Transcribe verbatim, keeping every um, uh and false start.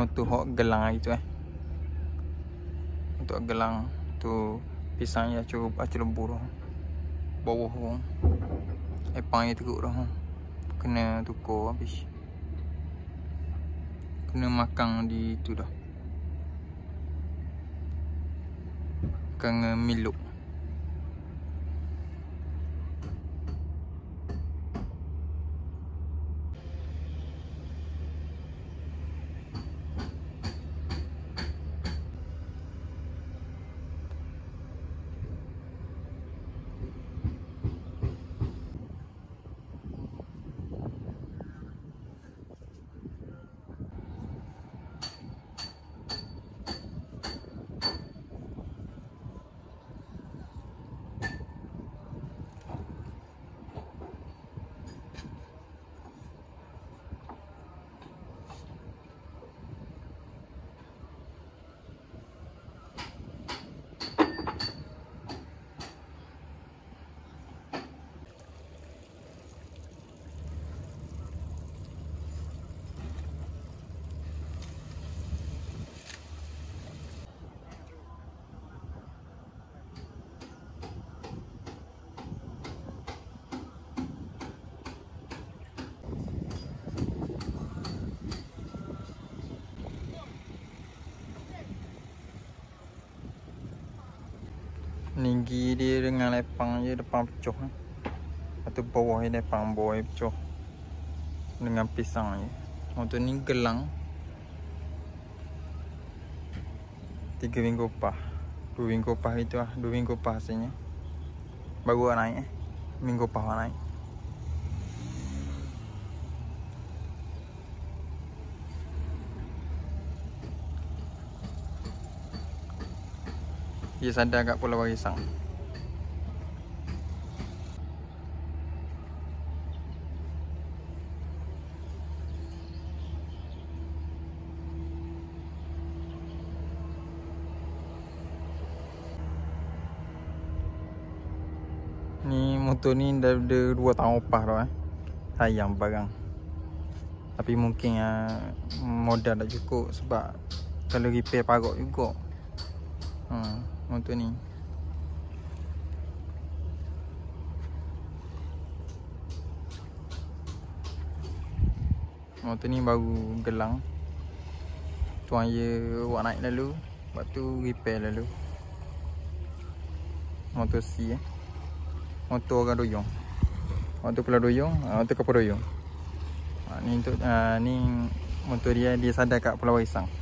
motor hok gelang hari tu eh. Untuk gelang tu pisang ya cukup acur lebur. Bawah tu. Epang yang teruk dah. Kena tukar habis. Kena makan di tu dah. Kena miluk. Tinggi dia dengan lepang je depan pecah. Lepas tu bawah dia lepang, bawah dia pecah. Dengan pisang je. Motor ni gelang. Tiga minggu upah. Dua minggu upah itu lah. Dua minggu upah hasilnya. Baru nak naik eh. Minggu upah nak naik. Dia sadar kat Pulau Barisang. Ni motor ni dah ada dua tahun upah dah eh. Sayang barang. Tapi mungkin uh, modal tak cukup sebab kalau repair parut juga. Hmm. Motor ni Motor ni baru gelang. Tuan dia buat naik lalu. Lepas tu repair lalu. Motor C eh. Motor orang doyong. Motor Pulau Doyong, motor kapal doyong. Ha, ni untuk uh, ni motor dia dia sadar kat Pulau Barisang.